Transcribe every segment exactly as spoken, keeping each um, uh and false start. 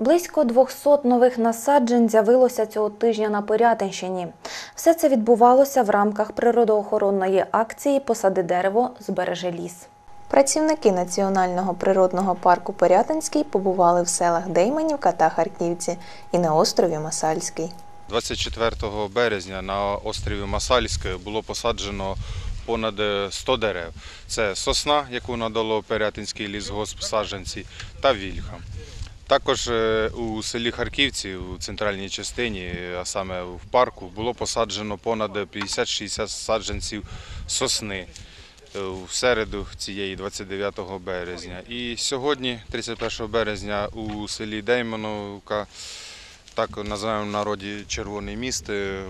Близько двохсот нових насаджень з'явилося цього тижня на Пирятинщині. Все це відбувалося в рамках природоохоронної акції «Посади дерево, збережи ліс». Працівники Національного природного парку Пирятинський побували в селах Дейменівка та Харківці і на острові Масальський. двадцять четвертого березня на острові Масальський було посаджено понад сто дерев. Це сосна, яку надало Пирятинський лісгосп саджанці, та вільха. Також у селі Харківці, у центральній частині, а саме в парку, було посаджено понад п'ятдесят-шістдесят саджанців сосни в середу цієї двадцять дев'ятого березня. І сьогодні, тридцять першого березня, у селі Дейменівка, так називаємо в народі Червоний міст,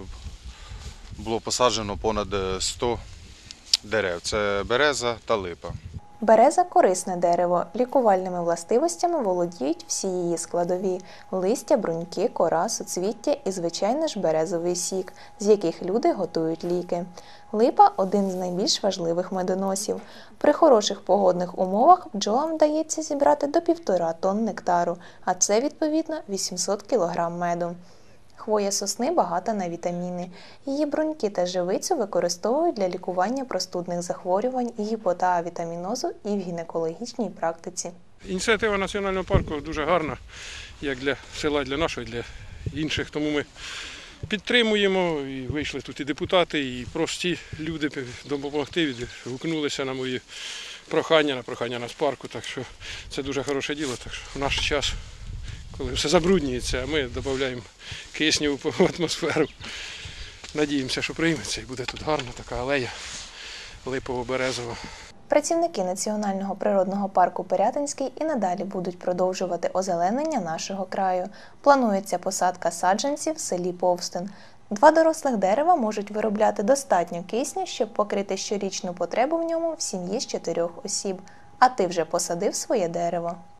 було посаджено понад сто дерев. Це береза та липа. Береза – корисне дерево. Лікувальними властивостями володіють всі її складові – листя, бруньки, кора, суцвіття і, звичайно ж, березовий сік, з яких люди готують ліки. Липа – один з найбільш важливих медоносів. При хороших погодних умовах бджолам вдається зібрати до півтора тонн нектару, а це, відповідно, вісімсот кілограм меду. Хвоя сосни багата на вітаміни. Її бруньки та живицю використовують для лікування простудних захворювань, гіпотоавітамінозу і в гінекологічній практиці. Ініціатива Національного парку дуже гарна, як для села, для нашого, і для інших. Тому ми підтримуємо, і вийшли тут і депутати, і прості люди допомогти, відгукнулися на мої прохання, на прохання Нацпарку. Так що це дуже хороше діло, так що в наш час, коли все забруднюється, ми додаємо кисню в атмосферу. Надіємося, що прийметься і буде тут гарна така алея липово-березова. Працівники Національного природного парку Пирятинський і надалі будуть продовжувати озеленення нашого краю. Планується посадка саджанців в селі Повстин. Два дорослих дерева можуть виробляти достатньо кисню, щоб покрити щорічну потребу в ньому в сім'ї з чотирьох осіб. А ти вже посадив своє дерево?